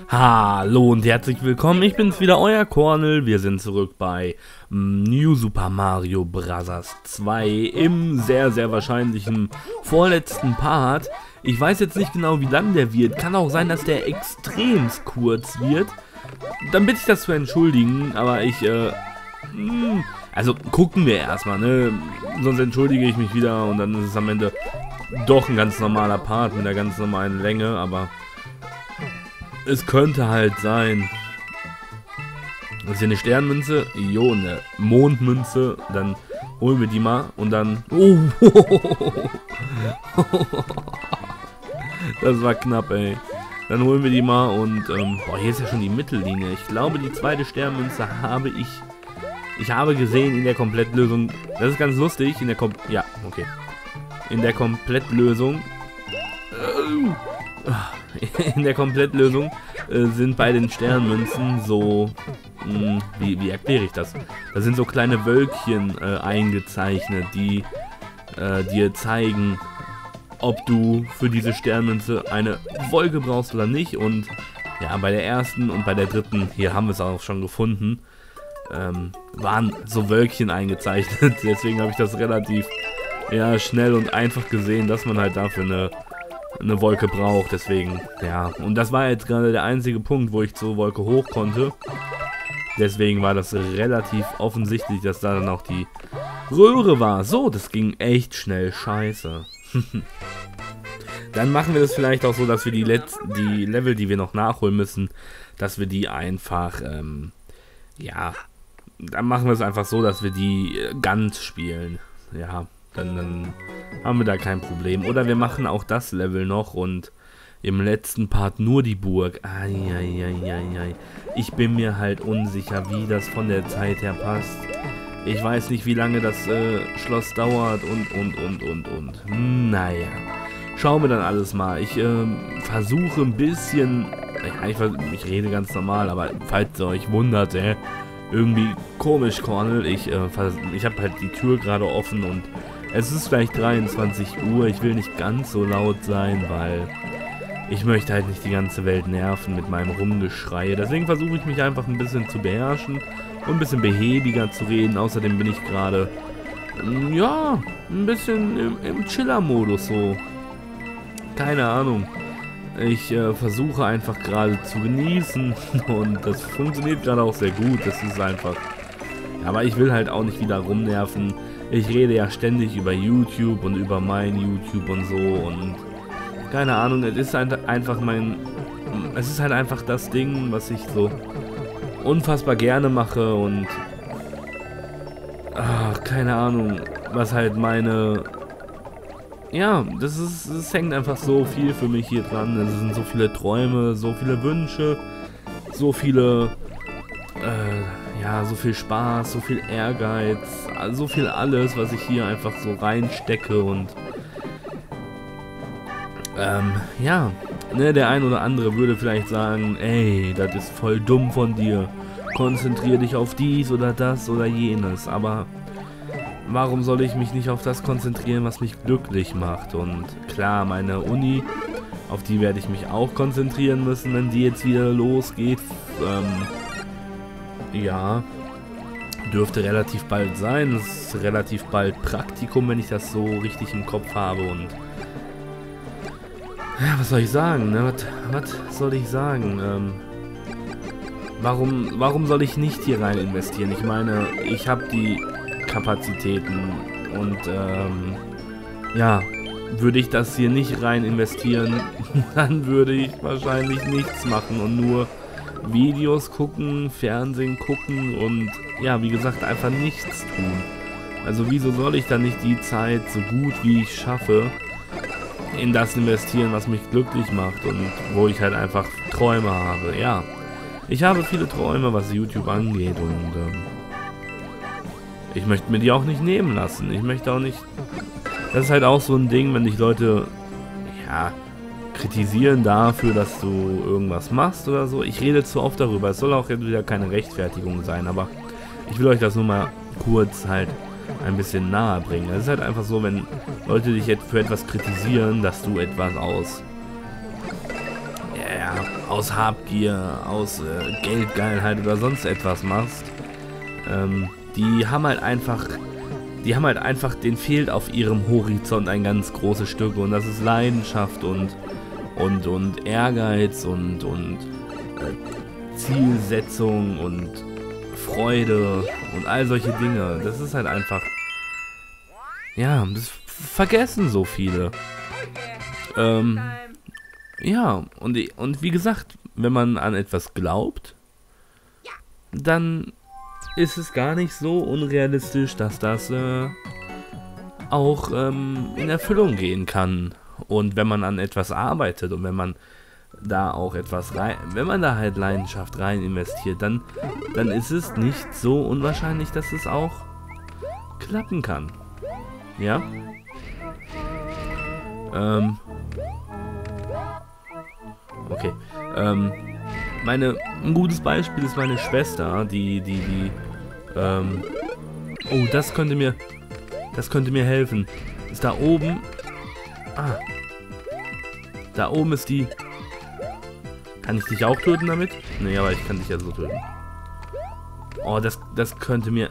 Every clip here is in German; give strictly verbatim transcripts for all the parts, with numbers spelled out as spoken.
Hallo und herzlich willkommen, ich bin's wieder, euer Cornel. Wir sind zurück bei New Super Mario Bros. zwei im sehr, sehr wahrscheinlichen vorletzten Part. Ich weiß jetzt nicht genau, wie lang der wird. Kann auch sein, dass der extremst kurz wird. Dann bitte ich das zu entschuldigen, aber ich, äh, mh, also gucken wir erstmal, ne? Sonst entschuldige ich mich wieder und dann ist es am Ende doch ein ganz normaler Part mit einer ganz normalen Länge, aber es könnte halt sein. Das ist hier eine Sternmünze. Jo, eine Mondmünze. Dann holen wir die mal und dann... Oh, das war knapp, ey. Dann holen wir die mal und... Ähm, boah, hier ist ja schon die Mittellinie. Ich glaube, die zweite Sternmünze habe ich... Ich habe gesehen in der Komplettlösung... Das ist ganz lustig. In der Kom... Ja, okay. In der Komplettlösung... In der Komplettlösung äh, sind bei den Sternmünzen so, mh, wie, wie erkläre ich das? Da sind so kleine Wölkchen äh, eingezeichnet, die äh, dir zeigen, ob du für diese Sternmünze eine Wolke brauchst oder nicht. Und ja, bei der ersten und bei der dritten, hier haben wir es auch schon gefunden, ähm, waren so Wölkchen eingezeichnet. Deswegen habe ich das relativ ja, schnell und einfach gesehen, dass man halt dafür eine eine Wolke braucht, deswegen, ja, und das war jetzt gerade der einzige Punkt, wo ich zur Wolke hoch konnte, deswegen war das relativ offensichtlich, dass da dann auch die Röhre war. So, das ging echt schnell, scheiße. Dann machen wir das vielleicht auch so, dass wir die, Letz die Level, die wir noch nachholen müssen, dass wir die einfach, ähm, ja, dann machen wir es einfach so, dass wir die äh, ganz spielen, ja. Dann, dann haben wir da kein Problem. Oder wir machen auch das Level noch und im letzten Part nur die Burg. Eieieiei. Ich bin mir halt unsicher, wie das von der Zeit her passt. Ich weiß nicht, wie lange das äh, Schloss dauert und, und, und, und, und. Naja. Schauen wir dann alles mal. Ich äh, versuche ein bisschen... Ja, ich, ich rede ganz normal, aber falls ihr euch wundert, äh, irgendwie komisch, Cornel. Ich, äh, ich habe halt die Tür gerade offen und es ist vielleicht dreiundzwanzig Uhr, ich will nicht ganz so laut sein, weil ich möchte halt nicht die ganze Welt nerven mit meinem Rumgeschrei. Deswegen versuche ich mich einfach ein bisschen zu beherrschen und ein bisschen behäbiger zu reden. Außerdem bin ich gerade, ja, ein bisschen im, im Chiller-Modus so. Keine Ahnung. Ich äh, versuche einfach gerade zu genießen und das funktioniert gerade auch sehr gut. Das ist einfach... Aber ich will halt auch nicht wieder rumnerven. Ich rede ja ständig über YouTube und über mein YouTube und so und keine Ahnung, es ist halt einfach mein, es ist halt einfach das Ding, was ich so unfassbar gerne mache und ach, keine Ahnung, was halt meine, ja, das ist, es hängt einfach so viel für mich hier dran, es sind so viele Träume, so viele Wünsche, so viele, äh, ja, so viel Spaß, so viel Ehrgeiz, so viel alles, was ich hier einfach so reinstecke und ähm, ja, ne, der ein oder andere würde vielleicht sagen, ey, das ist voll dumm von dir, konzentrier dich auf dies oder das oder jenes, aber warum soll ich mich nicht auf das konzentrieren, was mich glücklich macht? Und klar, meine Uni, auf die werde ich mich auch konzentrieren müssen, wenn die jetzt wieder losgeht, ähm, ja, dürfte relativ bald sein. Es ist relativ bald Praktikum, wenn ich das so richtig im Kopf habe. Und ja, was soll ich sagen? Ne? Was, was soll ich sagen? Ähm, warum, warum soll ich nicht hier rein investieren? Ich meine, ich habe die Kapazitäten und ähm, ja, würde ich das hier nicht rein investieren, dann würde ich wahrscheinlich nichts machen und nur Videos gucken, Fernsehen gucken und ja, wie gesagt, einfach nichts tun. Also wieso soll ich dann nicht die Zeit so gut wie ich schaffe in das investieren, was mich glücklich macht und wo ich halt einfach Träume habe. Ja, ich habe viele Träume, was YouTube angeht und ähm, ich möchte mir die auch nicht nehmen lassen. Ich möchte auch nicht... Das ist halt auch so ein Ding, wenn dich Leute, ja, kritisieren dafür, dass du irgendwas machst oder so. Ich rede zu oft darüber. Es soll auch jetzt wieder keine Rechtfertigung sein, aber ich will euch das nur mal kurz halt ein bisschen nahe bringen. Es ist halt einfach so, wenn Leute dich jetzt für etwas kritisieren, dass du etwas aus, ja, aus Habgier, aus äh, Geldgeilheit oder sonst etwas machst, ähm, die haben halt einfach, die haben halt einfach, denen fehlt auf ihrem Horizont ein ganz großes Stück und das ist Leidenschaft und und und Ehrgeiz und und äh, Zielsetzung und Freude und all solche Dinge. Das ist halt einfach, ja, das vergessen so viele. Ähm, ja, und, und wie gesagt, wenn man an etwas glaubt, dann ist es gar nicht so unrealistisch, dass das äh, auch ähm, in Erfüllung gehen kann. Und wenn man an etwas arbeitet und wenn man da auch etwas rein, wenn man da halt Leidenschaft rein investiert, dann, dann ist es nicht so unwahrscheinlich, dass es auch klappen kann. Ja? Ähm. Okay. Ähm. Meine, ein gutes Beispiel ist meine Schwester, die, die, die, ähm. Oh, das könnte mir, das könnte mir helfen. Ist da oben. Ah. Da oben ist die. Kann ich dich auch töten damit? Nee, aber ich kann dich ja so töten. Oh, das, das könnte mir...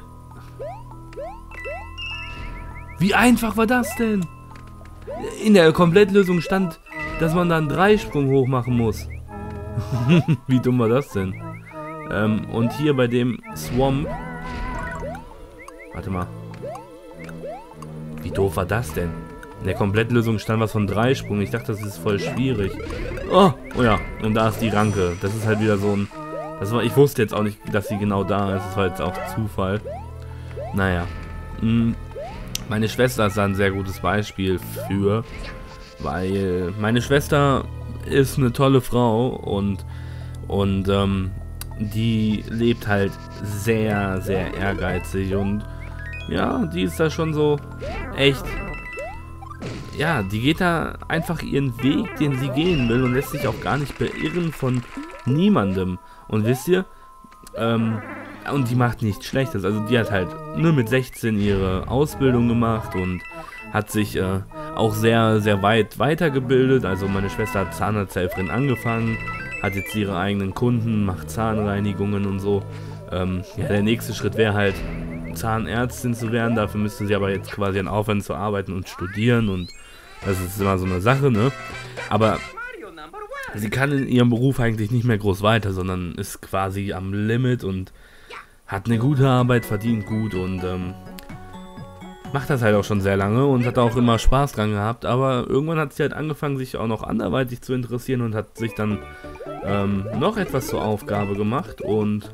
Wie einfach war das denn? In der Komplettlösung stand, dass man da einen Dreisprung hoch machen muss. Wie dumm war das denn? Ähm, und hier bei dem Swamp... Warte mal. Wie doof war das denn? In der Komplettlösung stand was von Dreisprung. Ich dachte, das ist voll schwierig. Oh, oh ja, und da ist die Ranke. Das ist halt wieder so ein... Das war, ich wusste jetzt auch nicht, dass sie genau da ist. Das war jetzt auch Zufall. Naja. Hm. Meine Schwester ist da ein sehr gutes Beispiel für, weil meine Schwester ist eine tolle Frau und, und ähm, die lebt halt sehr, sehr ehrgeizig und ja, die ist da schon so echt, ja, die geht da einfach ihren Weg, den sie gehen will und lässt sich auch gar nicht beirren von niemandem. Und wisst ihr, ähm, und die macht nichts Schlechtes. Also die hat halt nur mit sechzehn ihre Ausbildung gemacht und hat sich äh, auch sehr, sehr weit weitergebildet. Also meine Schwester hat Zahnarzthelferin angefangen, hat jetzt ihre eigenen Kunden, macht Zahnreinigungen und so. Ähm, ja, der nächste Schritt wäre halt Zahnärztin zu werden. Dafür müsste sie aber jetzt quasi an aufhören zu arbeiten und studieren und das ist immer so eine Sache, ne? Aber sie kann in ihrem Beruf eigentlich nicht mehr groß weiter, sondern ist quasi am Limit und hat eine gute Arbeit, verdient gut und ähm, macht das halt auch schon sehr lange und hat auch immer Spaß dran gehabt. Aber irgendwann hat sie halt angefangen, sich auch noch anderweitig zu interessieren und hat sich dann ähm, noch etwas zur Aufgabe gemacht und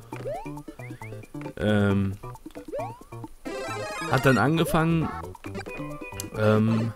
ähm, hat dann angefangen, ähm,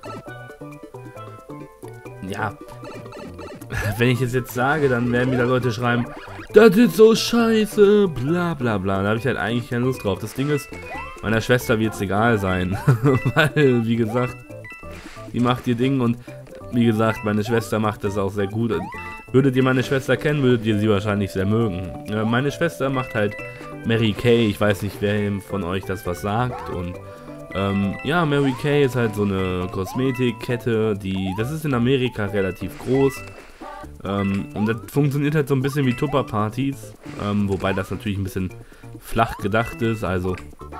ja, wenn ich es jetzt sage, dann werden wieder Leute schreiben, das ist so scheiße, bla bla bla. Da habe ich halt eigentlich keine Lust drauf. Das Ding ist, meiner Schwester wird es egal sein. Weil, wie gesagt, die macht ihr Ding und wie gesagt, meine Schwester macht das auch sehr gut. Würdet ihr meine Schwester kennen, würdet ihr sie wahrscheinlich sehr mögen. Äh, meine Schwester macht halt Mary Kay. Ich weiß nicht, wer von euch das was sagt. Und ähm, ja, Mary Kay ist halt so eine Kosmetikkette, die, das ist in Amerika relativ groß. Ähm, und das funktioniert halt so ein bisschen wie Tupper-Partys, ähm, wobei das natürlich ein bisschen flach gedacht ist, also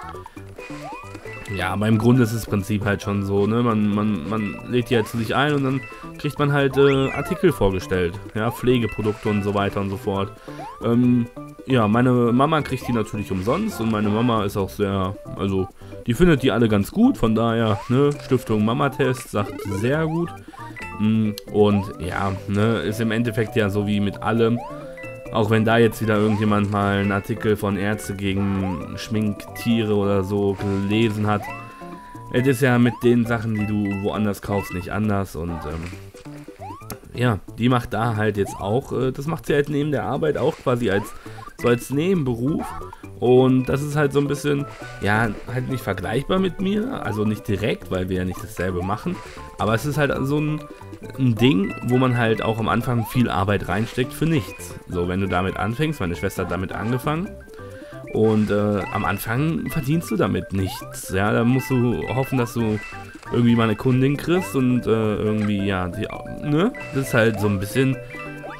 ja, aber im Grunde ist das Prinzip halt schon so, ne, man, man, man lädt die halt zu sich ein und dann kriegt man halt äh, Artikel vorgestellt, ja, Pflegeprodukte und so weiter und so fort. Ähm, ja, meine Mama kriegt die natürlich umsonst und meine Mama ist auch sehr, also die findet die alle ganz gut, von daher, ne, Stiftung Mama-Test sagt sehr gut. Und ja, ne, ist im Endeffekt ja so wie mit allem, auch wenn da jetzt wieder irgendjemand mal einen Artikel von Ärzte gegen Schminktiere oder so gelesen hat, es ist ja mit den Sachen, die du woanders kaufst, nicht anders und ähm, ja, die macht da halt jetzt auch, äh, das macht sie halt neben der Arbeit auch quasi als, so als Nebenberuf. Und das ist halt so ein bisschen, ja, halt nicht vergleichbar mit mir, also nicht direkt, weil wir ja nicht dasselbe machen, aber es ist halt so ein, ein Ding, wo man halt auch am Anfang viel Arbeit reinsteckt für nichts. So, wenn du damit anfängst, meine Schwester hat damit angefangen und äh, am Anfang verdienst du damit nichts, ja, da musst du hoffen, dass du irgendwie mal eine Kundin kriegst und äh, irgendwie, ja, die, ne, das ist halt so ein bisschen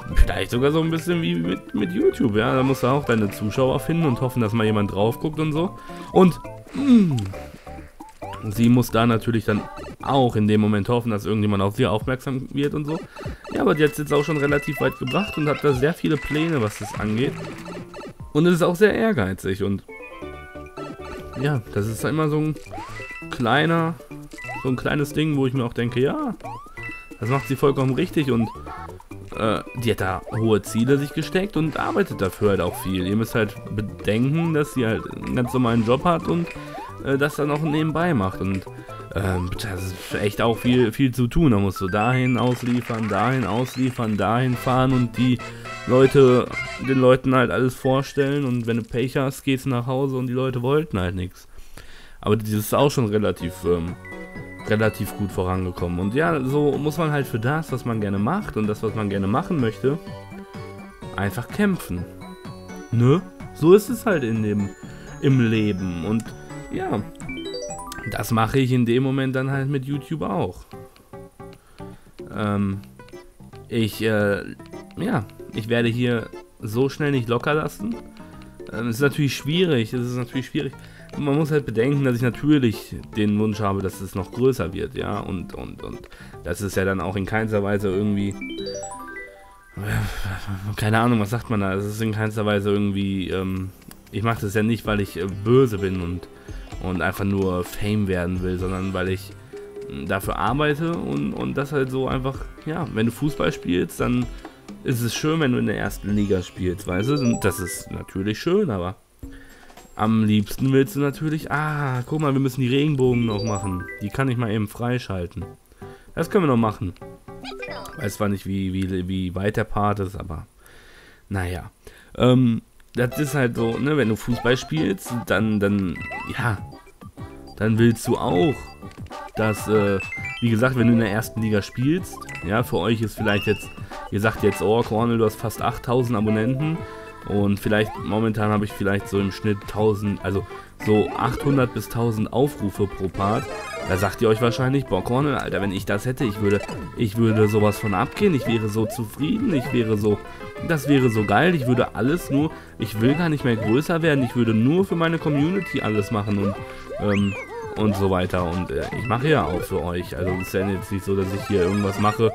Vielleicht sogar so ein bisschen wie mit, mit YouTube, ja. Da musst du auch deine Zuschauer finden und hoffen, dass mal jemand drauf guckt und so. Und mh, sie muss da natürlich dann auch in dem Moment hoffen, dass irgendjemand auf sie aufmerksam wird und so. Ja, aber die hat es jetzt auch schon relativ weit gebracht und hat da sehr viele Pläne, was das angeht. Und es ist auch sehr ehrgeizig und ja, das ist immer so ein kleiner, so ein kleines Ding, wo ich mir auch denke, ja, das macht sie vollkommen richtig und äh, die hat da hohe Ziele sich gesteckt und arbeitet dafür halt auch viel. Ihr müsst halt bedenken, dass sie halt einen ganz normalen Job hat und äh, das dann auch nebenbei macht und ähm, das ist echt auch viel, viel zu tun. Da musst du dahin ausliefern, dahin ausliefern, dahin fahren und die Leute, den Leuten halt alles vorstellen und wenn du Pech hast, gehst du nach Hause und die Leute wollten halt nichts. Aber das ist auch schon relativ, ähm, relativ gut vorangekommen. Und ja, so muss man halt für das, was man gerne macht und das, was man gerne machen möchte, einfach kämpfen. Ne? So ist es halt in dem, im Leben. Und ja, das mache ich in dem Moment dann halt mit YouTube auch. Ähm, ich, äh, ja, ich werde hier so schnell nicht locker lassen. Ähm, es ist natürlich schwierig, es ist natürlich schwierig. Man muss halt bedenken, dass ich natürlich den Wunsch habe, dass es noch größer wird, ja, und, und, und das ist ja dann auch in keinster Weise irgendwie, keine Ahnung, was sagt man da, es ist in keinster Weise irgendwie, ähm, ich mache das ja nicht, weil ich äh, böse bin und, und einfach nur Fame werden will, sondern weil ich dafür arbeite und, und das halt so einfach, ja, wenn du Fußball spielst, dann ist es schön, wenn du in der ersten Liga spielst, weißt du, und das ist natürlich schön, aber am liebsten willst du natürlich, ah, guck mal, wir müssen die Regenbogen noch machen. Die kann ich mal eben freischalten. Das können wir noch machen. Weiß zwar nicht, wie, wie, wie weit der Part ist, aber naja. Ähm, das ist halt so, ne, wenn du Fußball spielst, dann, dann, ja, dann willst du auch, dass, äh, wie gesagt, wenn du in der ersten Liga spielst, ja, für euch ist vielleicht jetzt, ihr sagt jetzt, oh, Cornel, du hast fast achttausend Abonnenten. Und vielleicht, momentan habe ich vielleicht so im Schnitt tausend, also so achthundert bis tausend Aufrufe pro Part. Da sagt ihr euch wahrscheinlich, boah, Cornel, Alter, wenn ich das hätte, ich würde, ich würde sowas von abgehen, ich wäre so zufrieden, ich wäre so, das wäre so geil, ich würde alles nur, ich will gar nicht mehr größer werden, ich würde nur für meine Community alles machen und, ähm, und so weiter. Und äh, ich mache ja auch für euch, also es ist ja jetzt nicht so, dass ich hier irgendwas mache,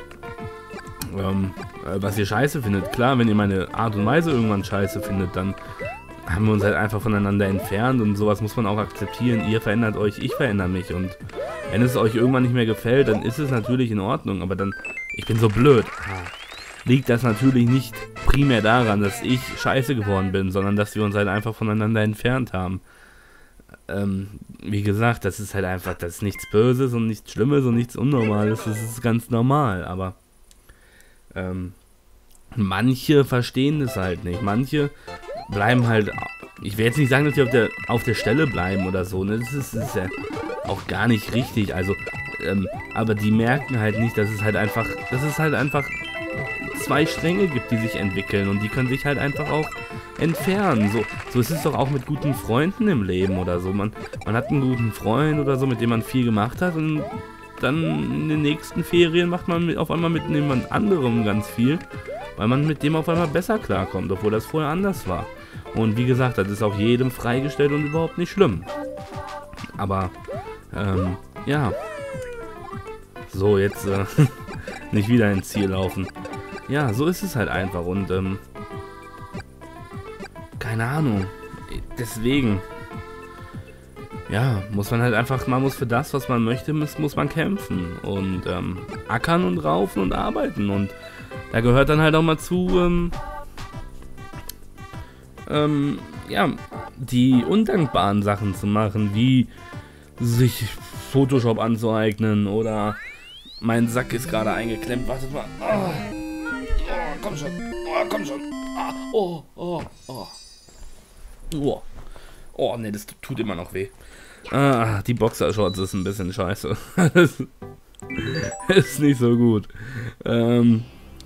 Ähm, was ihr scheiße findet. Klar, wenn ihr meine Art und Weise irgendwann scheiße findet, dann haben wir uns halt einfach voneinander entfernt und sowas muss man auch akzeptieren. Ihr verändert euch, ich verändere mich und wenn es euch irgendwann nicht mehr gefällt, dann ist es natürlich in Ordnung, aber dann, ich bin so blöd. Liegt das natürlich nicht primär daran, dass ich scheiße geworden bin, sondern dass wir uns halt einfach voneinander entfernt haben. Ähm, wie gesagt, das ist halt einfach, das ist nichts Böses und nichts Schlimmes und nichts Unnormales, das ist ganz normal, aber Ähm, manche verstehen das halt nicht. Manche bleiben halt, ich will jetzt nicht sagen, dass sie auf der, auf der Stelle bleiben oder so, ne? Das ist, das ist ja auch gar nicht richtig, also, ähm, aber die merken halt nicht, dass es halt einfach, dass es halt einfach zwei Stränge gibt, die sich entwickeln und die können sich halt einfach auch entfernen. So, so ist es doch auch mit guten Freunden im Leben oder so. Man, man hat einen guten Freund oder so, mit dem man viel gemacht hat und dann in den nächsten Ferien macht man mit, auf einmal mit jemand anderem ganz viel, weil man mit dem auf einmal besser klarkommt, obwohl das vorher anders war. Und wie gesagt, das ist auch jedem freigestellt und überhaupt nicht schlimm. Aber, ähm, ja. So, jetzt äh, nicht wieder ins Ziel laufen. Ja, so ist es halt einfach und, ähm, keine Ahnung. Deswegen, ja, muss man halt einfach, man muss für das, was man möchte, muss, muss man kämpfen und ähm, ackern und raufen und arbeiten und da gehört dann halt auch mal zu, ähm, ähm, ja, die undankbaren Sachen zu machen, wie sich Photoshop anzueignen oder mein Sack ist gerade eingeklemmt, wartet mal, oh, oh, komm schon, oh, komm schon, ah, oh, oh, oh, oh, oh, ne, das tut immer noch weh. Ah, die Boxershorts ist ein bisschen scheiße. Das ist nicht so gut. Ähm,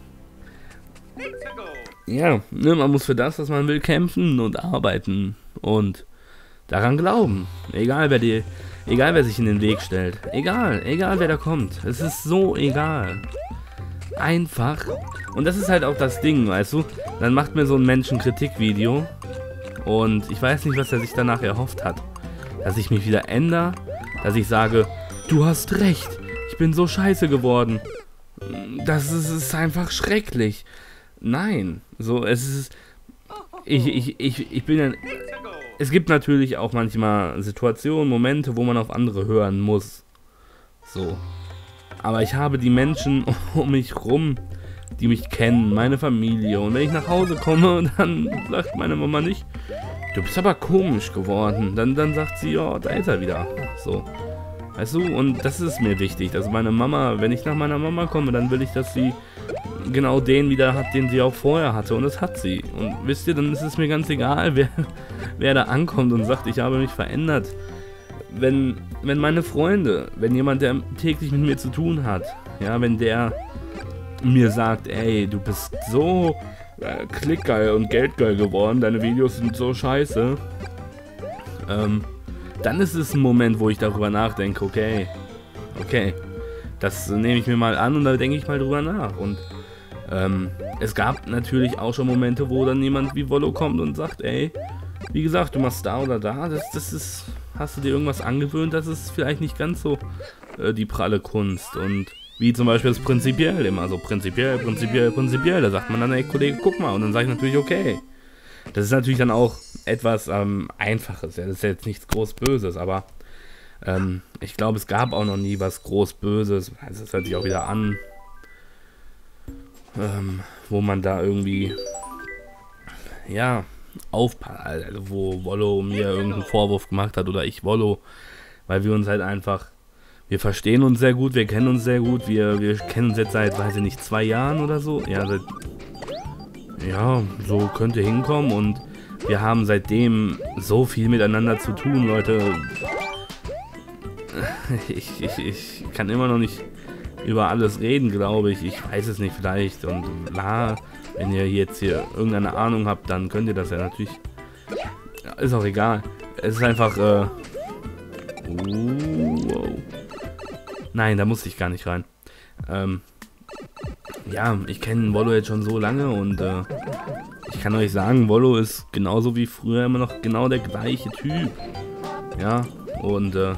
ja, ne, man muss für das, was man will, kämpfen und arbeiten und daran glauben. Egal wer die, egal wer sich in den Weg stellt. Egal, egal wer da kommt. Es ist so egal. einfach, und das ist halt auch das Ding, weißt du, dann macht mir so ein Mensch ein Kritikvideo und ich weiß nicht, was er sich danach erhofft hat. Dass ich mich wieder ändere, dass ich sage, du hast recht, ich bin so scheiße geworden. Das ist, ist einfach schrecklich. Nein, so, es ist, ich, ich, ich, ich bin ja, es gibt natürlich auch manchmal Situationen, Momente, wo man auf andere hören muss. So. Aber ich habe die Menschen um mich rum, die mich kennen, meine Familie. Und wenn ich nach Hause komme, dann sagt meine Mama nicht, du bist aber komisch geworden. Dann, dann sagt sie, ja, da ist er wieder. So. Weißt du, und das ist mir wichtig, dass meine Mama, wenn ich nach meiner Mama komme, dann will ich, dass sie genau den wieder hat, den sie auch vorher hatte. Und das hat sie. Und wisst ihr, dann ist es mir ganz egal, wer, wer da ankommt und sagt, ich habe mich verändert. Wenn, wenn meine Freunde, wenn jemand, der täglich mit mir zu tun hat, ja, wenn der mir sagt, ey, du bist so äh, klickgeil und geldgeil geworden, deine Videos sind so scheiße, ähm, dann ist es ein Moment, wo ich darüber nachdenke, okay, okay, das nehme ich mir mal an und da denke ich mal drüber nach. Und ähm, es gab natürlich auch schon Momente, wo dann jemand wie Wollo kommt und sagt, ey, wie gesagt, du machst da oder da, das, das ist, hast du dir irgendwas angewöhnt, das ist vielleicht nicht ganz so äh, die pralle Kunst. Und wie zum Beispiel das prinzipiell immer, so prinzipiell, prinzipiell, prinzipiell, da sagt man dann, ey Kollege, guck mal, und dann sage ich natürlich, okay. Das ist natürlich dann auch etwas ähm, Einfaches, ja, das ist jetzt nichts groß Böses, aber ähm, ich glaube, es gab auch noch nie was groß Böses, also das hört sich auch wieder an, ähm, wo man da irgendwie, ja, aufpasst, also wo Wollo mir irgendeinen Vorwurf gemacht hat oder ich Wollo, weil wir uns halt einfach, wir verstehen uns sehr gut, wir kennen uns sehr gut, wir, wir kennen uns jetzt seit, weiß ich nicht, zwei Jahren oder so, ja, seit, ja, so könnte hinkommen und wir haben seitdem so viel miteinander zu tun, Leute. Ich, ich, ich kann immer noch nicht über alles reden, glaube ich. Ich weiß es nicht, vielleicht. Und klar, wenn ihr jetzt hier irgendeine Ahnung habt, dann könnt ihr das ja natürlich. Ist auch egal. Es ist einfach, äh. Uh, wow. Nein, da musste ich gar nicht rein. Ähm. Ja, ich kenne Wollo jetzt schon so lange und äh, ich kann euch sagen, Wollo ist genauso wie früher immer noch genau der gleiche Typ. Ja, und äh,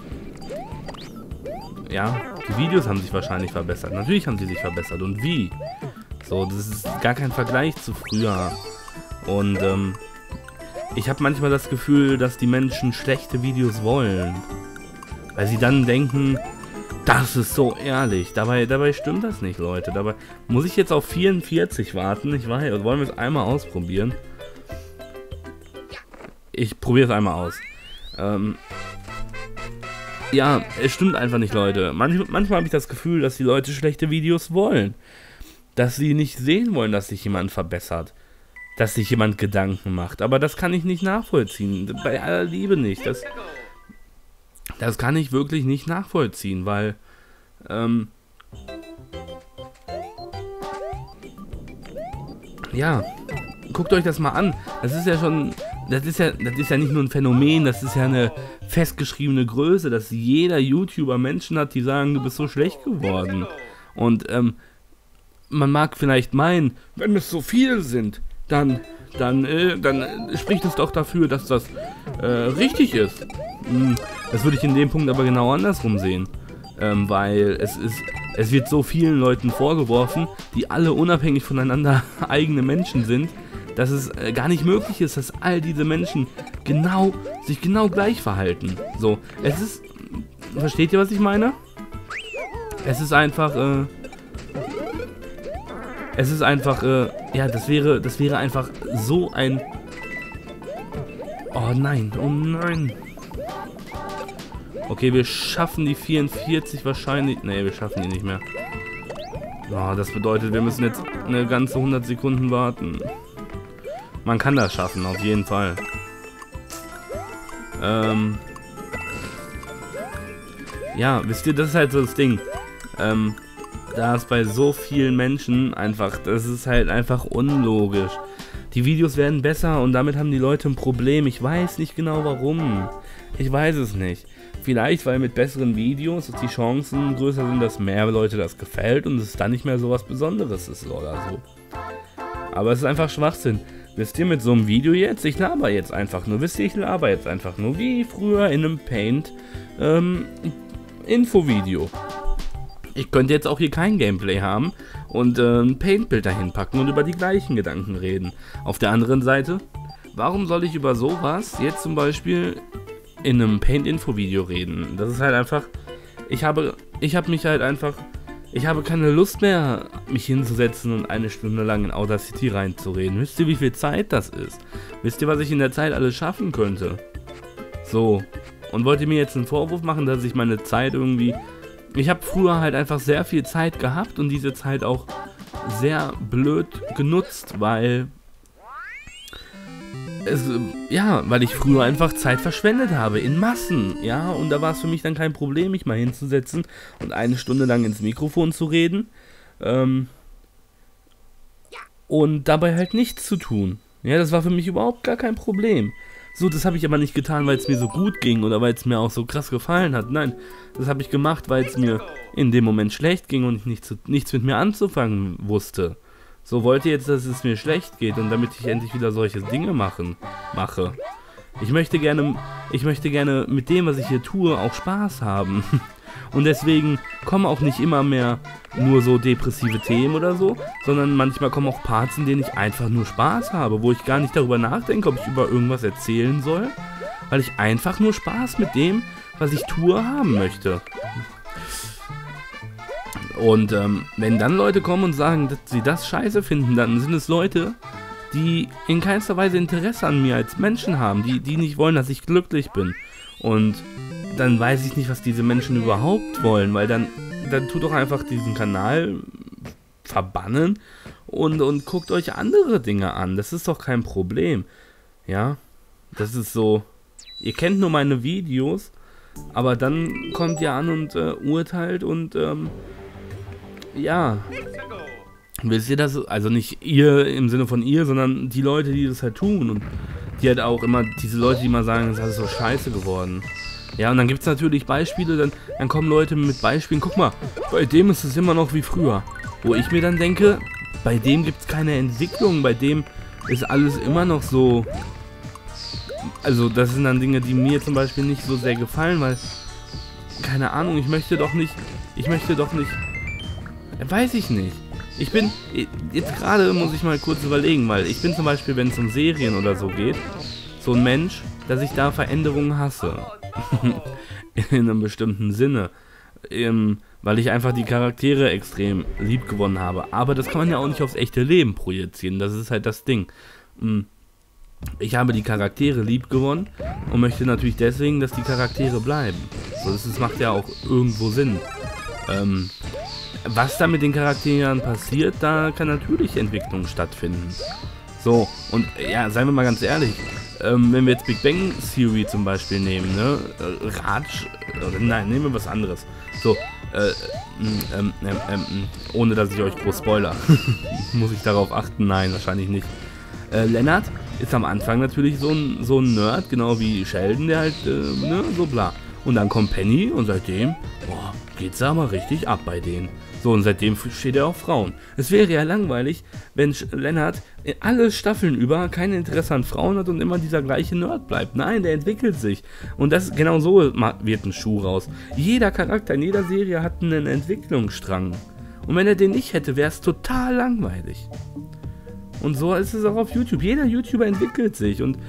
ja, die Videos haben sich wahrscheinlich verbessert. Natürlich haben sie sich verbessert. Und wie? So, das ist gar kein Vergleich zu früher. Und ähm, ich habe manchmal das Gefühl, dass die Menschen schlechte Videos wollen. Weil sie dann denken, das ist so ehrlich. Dabei, dabei stimmt das nicht, Leute. Dabei muss ich jetzt auf vierundvierzig warten. Ich weiß, wollen wir es einmal ausprobieren? Ich probiere es einmal aus. Ähm, ja, es stimmt einfach nicht, Leute. Manch, manchmal habe ich das Gefühl, dass die Leute schlechte Videos wollen. Dass sie nicht sehen wollen, dass sich jemand verbessert. Dass sich jemand Gedanken macht. Aber das kann ich nicht nachvollziehen. Bei aller Liebe nicht. Das... Das kann ich wirklich nicht nachvollziehen, weil ähm, ja, guckt euch das mal an. Das ist ja schon, das ist ja, das ist ja nicht nur ein Phänomen, das ist ja eine festgeschriebene Größe, dass jeder YouTuber Menschen hat, die sagen, du bist so schlecht geworden. Und ähm, man mag vielleicht meinen, wenn es so viele sind, dann, dann, äh, dann spricht es doch dafür, dass das äh, richtig ist. Das würde ich in dem Punkt aber genau andersrum sehen, ähm, weil es ist, es wird so vielen Leuten vorgeworfen, die alle unabhängig voneinander eigene Menschen sind, dass es äh, gar nicht möglich ist, dass all diese Menschen genau, sich genau gleich verhalten. So, es ist, versteht ihr, was ich meine? Es ist einfach, äh, es ist einfach, äh, ja, das wäre, das wäre einfach so ein, oh nein, oh nein. Okay, wir schaffen die vierundvierzig wahrscheinlich. Ne, wir schaffen die nicht mehr. Oh, das bedeutet, wir müssen jetzt eine ganze hundert Sekunden warten. Man kann das schaffen, auf jeden Fall. Ähm. Ja, wisst ihr, das ist halt so das Ding. Ähm, da ist bei so vielen Menschen einfach, das ist halt einfach unlogisch. Die Videos werden besser und damit haben die Leute ein Problem. Ich weiß nicht genau warum. Ich weiß es nicht. Vielleicht, weil mit besseren Videos die Chancen größer sind, dass mehr Leute das gefällt und es dann nicht mehr so was Besonderes ist oder so. Aber es ist einfach Schwachsinn. Wisst ihr, mit so einem Video jetzt, ich laber jetzt einfach nur, wisst ihr, ich laber jetzt einfach nur, wie früher in einem Paint ähm, Infovideo. Ich könnte jetzt auch hier kein Gameplay haben und äh, ein Paint-Bild dahin packen und über die gleichen Gedanken reden. Auf der anderen Seite, warum soll ich über sowas jetzt zum Beispiel in einem Paint-Info-Video reden? Das ist halt einfach, ich habe, ich habe mich halt einfach, ich habe keine Lust mehr, mich hinzusetzen und eine Stunde lang in Audacity reinzureden. Wisst ihr, wie viel Zeit das ist? Wisst ihr, was ich in der Zeit alles schaffen könnte? So, und wollt ihr mir jetzt einen Vorwurf machen, dass ich meine Zeit irgendwie... Ich habe früher halt einfach sehr viel Zeit gehabt und diese Zeit auch sehr blöd genutzt, weil es, ja, weil ich früher einfach Zeit verschwendet habe in Massen, ja, und da war es für mich dann kein Problem, mich mal hinzusetzen und eine Stunde lang ins Mikrofon zu reden, ähm, und dabei halt nichts zu tun. Ja, das war für mich überhaupt gar kein Problem. So, das habe ich aber nicht getan, weil es mir so gut ging oder weil es mir auch so krass gefallen hat. Nein, das habe ich gemacht, weil es mir in dem Moment schlecht ging und ich nichts, nichts mit mir anzufangen wusste. So, wollt ihr jetzt, dass es mir schlecht geht und damit ich endlich wieder solche Dinge machen, mache. Ich möchte gerne, ich möchte gerne mit dem, was ich hier tue, auch Spaß haben. Und deswegen kommen auch nicht immer mehr nur so depressive Themen oder so, sondern manchmal kommen auch Parts, in denen ich einfach nur Spaß habe, wo ich gar nicht darüber nachdenke, ob ich über irgendwas erzählen soll, weil ich einfach nur Spaß mit dem, was ich tue, haben möchte. Und ähm, wenn dann Leute kommen und sagen, dass sie das scheiße finden, dann sind es Leute, die in keinster Weise Interesse an mir als Menschen haben, die, die nicht wollen, dass ich glücklich bin. Und dann weiß ich nicht, was diese Menschen überhaupt wollen, weil dann, dann tut doch einfach diesen Kanal verbannen und, und guckt euch andere Dinge an. Das ist doch kein Problem. Ja, das ist so, ihr kennt nur meine Videos, aber dann kommt ihr an und äh, urteilt und ähm, ja, wisst ihr das? Also nicht ihr im Sinne von ihr, sondern die Leute, die das halt tun und die halt auch immer, diese Leute, die mal sagen, das ist so scheiße geworden. Ja, und dann gibt es natürlich Beispiele, dann, dann kommen Leute mit Beispielen, guck mal, bei dem ist es immer noch wie früher. Wo ich mir dann denke, bei dem gibt es keine Entwicklung, bei dem ist alles immer noch so. Also das sind dann Dinge, die mir zum Beispiel nicht so sehr gefallen, weil, keine Ahnung, ich möchte doch nicht, ich möchte doch nicht, weiß ich nicht. Ich bin, jetzt gerade muss ich mal kurz überlegen, weil ich bin zum Beispiel, wenn es um Serien oder so geht, so ein Mensch, dass ich da Veränderungen hasse. In einem bestimmten Sinne. Ähm, weil ich einfach die Charaktere extrem lieb gewonnen habe. Aber das kann man ja auch nicht aufs echte Leben projizieren. Das ist halt das Ding. Ich habe die Charaktere lieb gewonnen und möchte natürlich deswegen, dass die Charaktere bleiben. So, das, das macht ja auch irgendwo Sinn. Ähm, was da mit den Charakteren passiert, da kann natürlich Entwicklung stattfinden. So, und ja, seien wir mal ganz ehrlich, ähm, wenn wir jetzt Big Bang Theory zum Beispiel nehmen, ne, äh, Raj, äh, nein, nehmen wir was anderes. So, äh, ähm, ähm, ähm, ohne dass ich euch groß spoiler. Muss ich darauf achten? Nein, wahrscheinlich nicht. Äh, Lennart ist am Anfang natürlich so ein, so ein Nerd, genau wie Sheldon, der halt, äh, ne, so bla. Und dann kommt Penny und seitdem, boah, geht's aber richtig ab bei denen. So, und seitdem steht er auf Frauen. Es wäre ja langweilig, wenn Lennart alle Staffeln über kein Interesse an Frauen hat und immer dieser gleiche Nerd bleibt. Nein, der entwickelt sich. Und das genau so wird ein Schuh raus. Jeder Charakter in jeder Serie hat einen Entwicklungsstrang. Und wenn er den nicht hätte, wäre es total langweilig. Und so ist es auch auf YouTube. Jeder YouTuber entwickelt sich. Und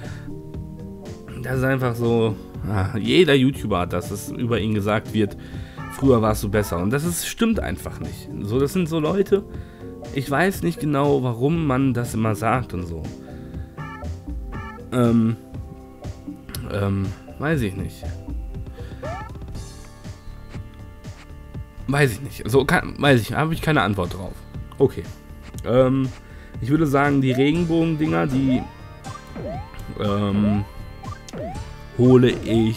das ist einfach so... Ah, jeder YouTuber hat das, dass über ihn gesagt wird, früher warst du besser. Und das ist, stimmt einfach nicht. So, das sind so Leute, ich weiß nicht genau, warum man das immer sagt und so. Ähm, ähm, weiß ich nicht. Weiß ich nicht. So, kann, weiß ich, habe ich keine Antwort drauf. Okay. Ähm, ich würde sagen, die Regenbogen-Dinger, die, ähm, hole ich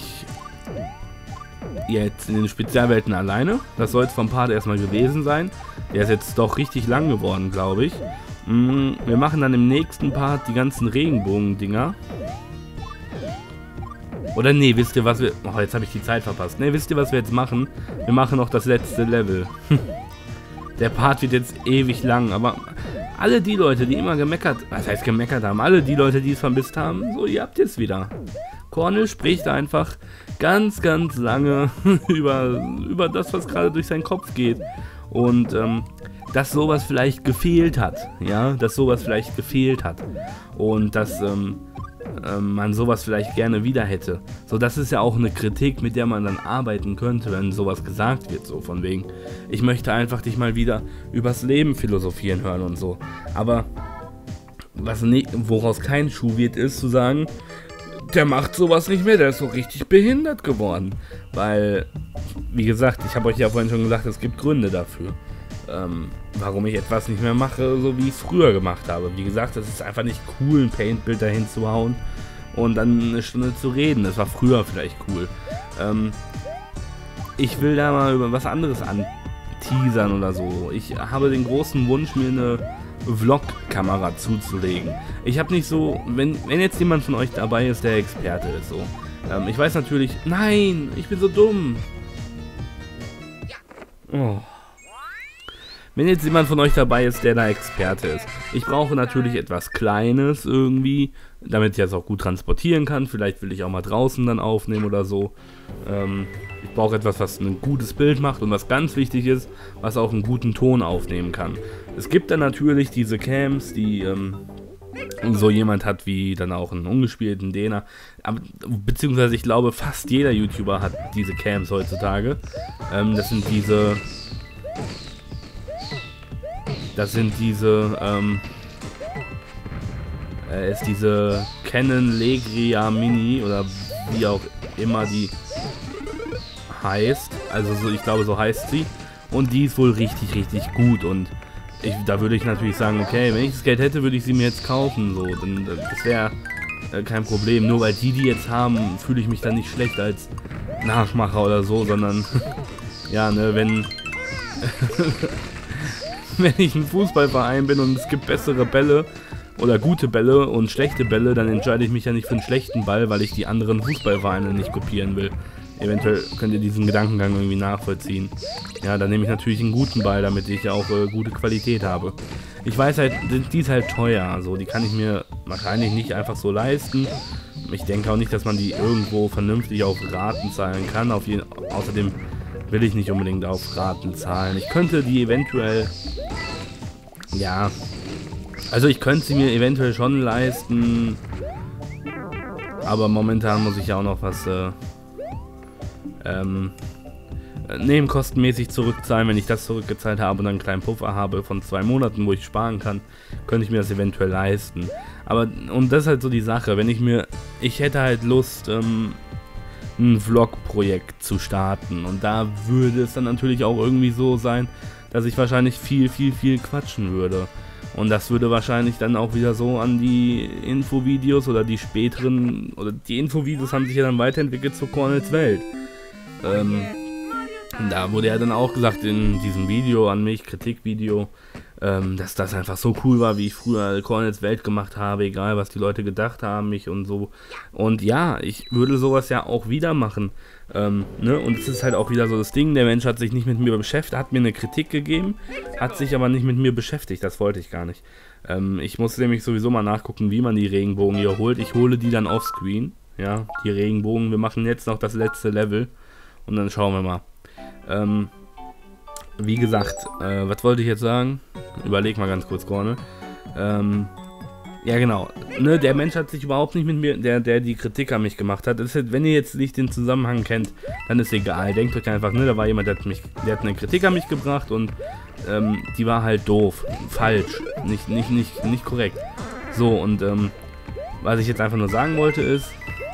jetzt in den Spezialwelten alleine. Das soll jetzt vom Part erstmal gewesen sein. Der ist jetzt doch richtig lang geworden, glaube ich. Wir machen dann im nächsten Part die ganzen Regenbogen-Dinger. Oder nee, wisst ihr was wir... Oh, jetzt habe ich die Zeit verpasst. Nee, wisst ihr was wir jetzt machen? Wir machen noch das letzte Level. Der Part wird jetzt ewig lang, aber alle die Leute, die immer gemeckert... Was heißt gemeckert haben? Alle die Leute, die es vermisst haben, so, ihr habt es wieder. Cornel spricht einfach ganz, ganz lange über, über das, was gerade durch seinen Kopf geht. Und, ähm... dass sowas vielleicht gefehlt hat, ja, dass sowas vielleicht gefehlt hat und dass ähm, ähm, man sowas vielleicht gerne wieder hätte. So, das ist ja auch eine Kritik, mit der man dann arbeiten könnte, wenn sowas gesagt wird, so von wegen, ich möchte einfach dich mal wieder übers Leben philosophieren hören und so. Aber was nicht, woraus kein Schuh wird, ist zu sagen, der macht sowas nicht mehr, der ist so richtig behindert geworden. Weil, wie gesagt, ich habe euch ja vorhin schon gesagt, es gibt Gründe dafür. Ähm, warum ich etwas nicht mehr mache, so wie ich früher gemacht habe. Wie gesagt, es ist einfach nicht cool, ein Paintbild dahin zu hauen und dann eine Stunde zu reden. Das war früher vielleicht cool. Ähm, ich will da mal über was anderes anteasern oder so. Ich habe den großen Wunsch, mir eine Vlog-Kamera zuzulegen. Ich habe nicht so, wenn, wenn jetzt jemand von euch dabei ist, der Experte ist, so. Ähm, ich weiß natürlich, nein, ich bin so dumm. Oh. Wenn jetzt jemand von euch dabei ist, der da Experte ist. Ich brauche natürlich etwas Kleines irgendwie, damit ich das auch gut transportieren kann. Vielleicht will ich auch mal draußen dann aufnehmen oder so. Ähm, ich brauche etwas, was ein gutes Bild macht und was ganz wichtig ist, was auch einen guten Ton aufnehmen kann. Es gibt dann natürlich diese Cams, die ähm, so jemand hat wie dann auch einen ungespielten Dena. Aber, beziehungsweise ich glaube, fast jeder YouTuber hat diese Cams heutzutage. Ähm, das sind diese... Das sind diese, ähm, äh, ist diese Canon Legria Mini oder wie auch immer die heißt. Also so, ich glaube, so heißt sie. Und die ist wohl richtig, richtig gut. Und ich, da würde ich natürlich sagen, okay, wenn ich das Geld hätte, würde ich sie mir jetzt kaufen. So, dann, das wäre äh, kein Problem. Nur weil die die jetzt haben, fühle ich mich dann nicht schlecht als Nachmacher oder so, sondern ja, ne, wenn wenn ich ein Fußballverein bin und es gibt bessere Bälle oder gute Bälle und schlechte Bälle, dann entscheide ich mich ja nicht für einen schlechten Ball, weil ich die anderen Fußballvereine nicht kopieren will. Eventuell könnt ihr diesen Gedankengang irgendwie nachvollziehen. Ja, dann nehme ich natürlich einen guten Ball, damit ich auch äh, gute Qualität habe. Ich weiß halt, die ist halt teuer, also die kann ich mir wahrscheinlich nicht einfach so leisten. Ich denke auch nicht, dass man die irgendwo vernünftig auf Raten zahlen kann. Auf jeden, außerdem will ich nicht unbedingt auf Raten zahlen. Ich könnte die eventuell... Ja, also ich könnte sie mir eventuell schon leisten, aber momentan muss ich ja auch noch was äh, ähm, nebenkostenmäßig zurückzahlen. Wenn ich das zurückgezahlt habe und dann einen kleinen Puffer habe von zwei Monaten, wo ich sparen kann, könnte ich mir das eventuell leisten. Aber, und das ist halt so die Sache, wenn ich mir, ich hätte halt Lust, ähm, ein Vlog-Projekt zu starten und da würde es dann natürlich auch irgendwie so sein, dass ich wahrscheinlich viel, viel, viel quatschen würde. Und das würde wahrscheinlich dann auch wieder so an die Infovideos oder die späteren, oder die Infovideos haben sich ja dann weiterentwickelt zu Cornels Welt. Ähm, da wurde ja dann auch gesagt in diesem Video an mich, Kritikvideo, ähm, dass das einfach so cool war, wie ich früher Cornels Welt gemacht habe, egal was die Leute gedacht haben, mich und so. Und ja, ich würde sowas ja auch wieder machen. Ähm, ne? Und es ist halt auch wieder so das Ding, der Mensch hat sich nicht mit mir beschäftigt, hat mir eine Kritik gegeben, hat sich aber nicht mit mir beschäftigt, das wollte ich gar nicht. Ähm, ich musste nämlich sowieso mal nachgucken, wie man die Regenbogen hier holt. Ich hole die dann offscreen, ja, die Regenbogen. Wir machen jetzt noch das letzte Level und dann schauen wir mal. Ähm, wie gesagt, äh, was wollte ich jetzt sagen? Überleg mal ganz kurz, Cornel. Ähm, ja genau, ne, der Mensch hat sich überhaupt nicht mit mir, der, der die Kritik an mich gemacht hat. Das ist, wenn ihr jetzt nicht den Zusammenhang kennt, dann ist egal. Denkt euch einfach, ne, da war jemand, der hat, mich, der hat eine Kritik an mich gebracht und ähm, die war halt doof, falsch, nicht, nicht, nicht, nicht korrekt. So, und ähm, was ich jetzt einfach nur sagen wollte ist,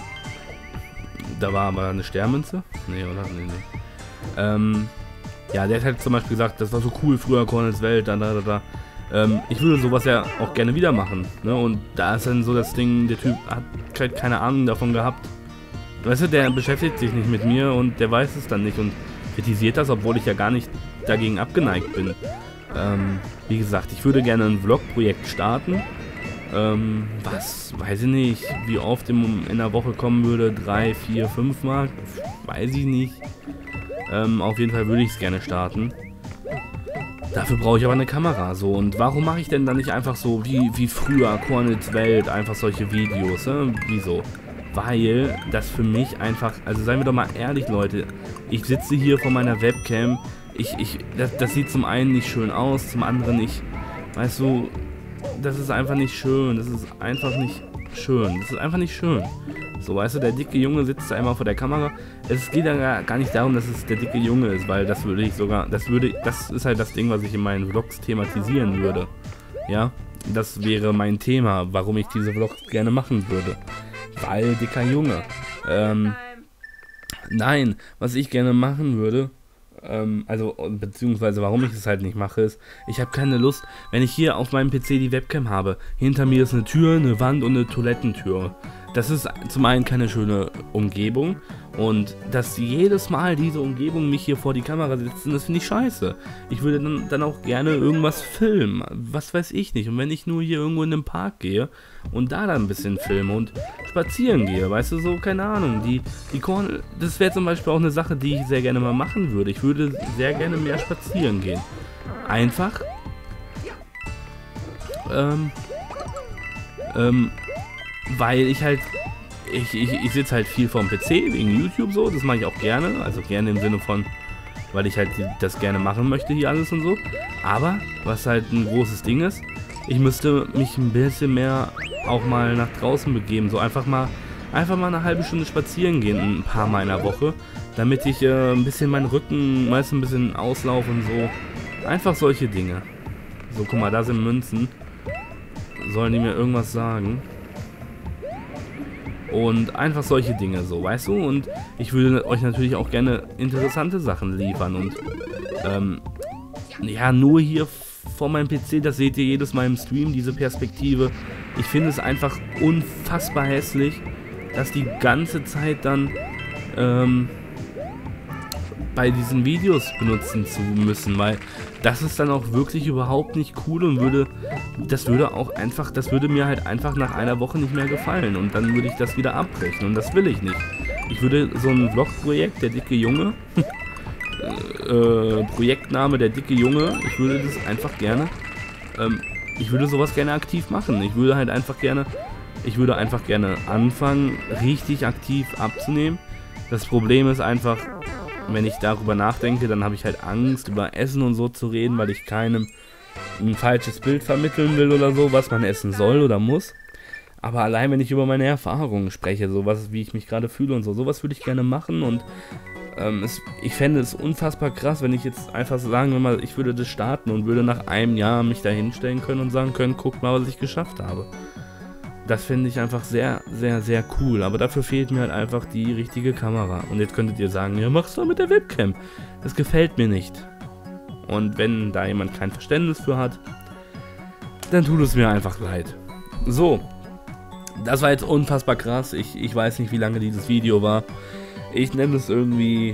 da war aber eine Sternmünze? Nee, oder? Nee, nee. Ähm, ja, der hat halt zum Beispiel gesagt, das war so cool früher, Cornels Welt, da, da, da, da. Ähm, ich würde sowas ja auch gerne wieder machen, ne? Und da ist dann so das Ding, der Typ hat halt keine Ahnung davon gehabt. Weißt du, der beschäftigt sich nicht mit mir und der weiß es dann nicht und kritisiert das, obwohl ich ja gar nicht dagegen abgeneigt bin. Ähm, wie gesagt, ich würde gerne ein Vlog-Projekt starten. Ähm, was, weiß ich nicht, wie oft in, in der Woche kommen würde, drei, vier, fünf Mal, weiß ich nicht. Ähm, auf jeden Fall würde ich es gerne starten. Dafür brauche ich aber eine Kamera, so. Und warum mache ich denn dann nicht einfach so wie, wie früher, Cornels Welt, einfach solche Videos, ne? Wieso? Weil das für mich einfach, also seien wir doch mal ehrlich, Leute, ich sitze hier vor meiner Webcam, ich, ich, das, das sieht zum einen nicht schön aus, zum anderen nicht, weißt du, das ist einfach nicht schön, das ist einfach nicht schön, das ist einfach nicht schön. So, weißt du, der dicke Junge sitzt da immer vor der Kamera. Es geht ja gar nicht darum, dass es der dicke Junge ist, weil das würde ich sogar, das würde, das ist halt das Ding, was ich in meinen Vlogs thematisieren würde. Ja, das wäre mein Thema, warum ich diese Vlogs gerne machen würde. Weil dicker Junge. Ähm, nein, was ich gerne machen würde, ähm, also, beziehungsweise warum ich es halt nicht mache, ist, ich habe keine Lust, wenn ich hier auf meinem P C die Webcam habe, hinter mir ist eine Tür, eine Wand und eine Toilettentür. Das ist zum einen keine schöne Umgebung und dass jedes Mal diese Umgebung mich hier vor die Kamera sitzen, das finde ich scheiße. Ich würde dann, dann auch gerne irgendwas filmen, was weiß ich nicht. Und wenn ich nur hier irgendwo in den Park gehe und da dann ein bisschen filme und spazieren gehe, weißt du, so, keine Ahnung, die, die Korn, das wäre zum Beispiel auch eine Sache, die ich sehr gerne mal machen würde. Ich würde sehr gerne mehr spazieren gehen. Einfach, ähm, ähm, weil ich halt, ich, ich, ich sitze halt viel vorm P C, wegen YouTube so, das mache ich auch gerne, also gerne im Sinne von, weil ich halt das gerne machen möchte hier alles und so, aber, was halt ein großes Ding ist, ich müsste mich ein bisschen mehr auch mal nach draußen begeben, so einfach mal, einfach mal eine halbe Stunde spazieren gehen, ein paar Mal in der Woche, damit ich äh, ein bisschen meinen Rücken, meist ein bisschen auslaufe und so, einfach solche Dinge. So, guck mal, da sind Münzen, sollen die mir irgendwas sagen? Und einfach solche Dinge so, weißt du? Und ich würde euch natürlich auch gerne interessante Sachen liefern. Und ähm, ja, nur hier vor meinem P C, das seht ihr jedes Mal im Stream, diese Perspektive. Ich finde es einfach unfassbar hässlich, dass die ganze Zeit dann ähm, bei diesen Videos benutzen zu müssen, weil das ist dann auch wirklich überhaupt nicht cool und würde, das würde auch einfach, das würde mir halt einfach nach einer Woche nicht mehr gefallen und dann würde ich das wieder abbrechen und das will ich nicht. Ich würde so ein Vlog-Projekt, der dicke Junge, äh, Projektname der dicke Junge, ich würde das einfach gerne, ähm, ich würde sowas gerne aktiv machen. Ich würde halt einfach gerne, ich würde einfach gerne anfangen, richtig aktiv abzunehmen. Das Problem ist einfach, wenn ich darüber nachdenke, dann habe ich halt Angst, über Essen und so zu reden, weil ich keinem ein falsches Bild vermitteln will oder so, was man essen soll oder muss. Aber allein, wenn ich über meine Erfahrungen spreche, sowas, wie ich mich gerade fühle und so, sowas würde ich gerne machen und ähm, es, ich fände es unfassbar krass, wenn ich jetzt einfach sagen würde, mal, ich würde das starten und würde nach einem Jahr mich da hinstellen können und sagen können, guckt mal, was ich geschafft habe. Das finde ich einfach sehr, sehr, sehr cool. Aber dafür fehlt mir halt einfach die richtige Kamera. Und jetzt könntet ihr sagen, ja, mach's doch mit der Webcam. Das gefällt mir nicht. Und wenn da jemand kein Verständnis für hat, dann tut es mir einfach leid. So, das war jetzt unfassbar krass. Ich, ich weiß nicht, wie lange dieses Video war. Ich nenne es irgendwie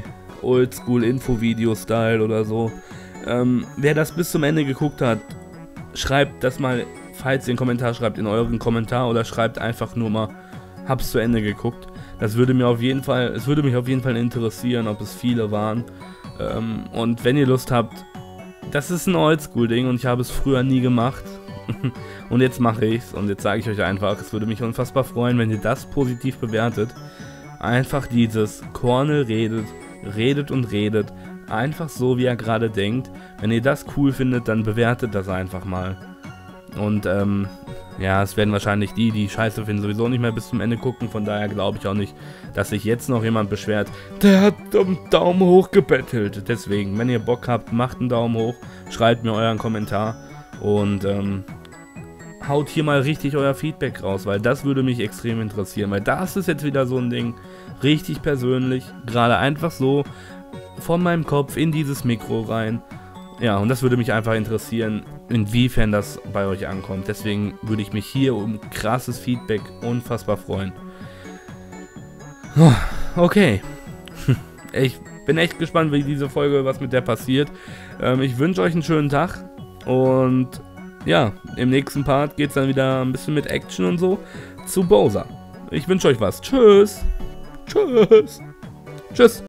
Oldschool-Info-Video-Style oder so. Ähm, wer das bis zum Ende geguckt hat, schreibt das mal, falls ihr einen Kommentar schreibt, in euren Kommentar oder schreibt einfach nur mal, hab's zu Ende geguckt. Das würde mir auf jeden Fall, es würde mich auf jeden Fall interessieren, ob es viele waren. Ähm, und wenn ihr Lust habt, das ist ein Oldschool-Ding und ich habe es früher nie gemacht. Und jetzt mache ich's und jetzt sage ich euch einfach, es würde mich unfassbar freuen, wenn ihr das positiv bewertet. Einfach dieses Cornel redet, redet und redet, einfach so wie er gerade denkt. Wenn ihr das cool findet, dann bewertet das einfach mal. Und ähm, ja, es werden wahrscheinlich die, die Scheiße finden, sowieso nicht mehr bis zum Ende gucken. Von daher glaube ich auch nicht, dass sich jetzt noch jemand beschwert. Der hat um Daumen hoch gebettelt. Deswegen, wenn ihr Bock habt, macht einen Daumen hoch, schreibt mir euren Kommentar und ähm, haut hier mal richtig euer Feedback raus, weil das würde mich extrem interessieren. Weil das ist jetzt wieder so ein Ding, richtig persönlich, gerade einfach so von meinem Kopf in dieses Mikro rein. Ja, und das würde mich einfach interessieren, inwiefern das bei euch ankommt. Deswegen würde ich mich hier um krasses Feedback unfassbar freuen. Okay. Ich bin echt gespannt, wie diese Folge, was mit der passiert. Ähm, ich wünsche euch einen schönen Tag und ja, im nächsten Part geht es dann wieder ein bisschen mit Action und so zu Bowser. Ich wünsche euch was. Tschüss. Tschüss. Tschüss.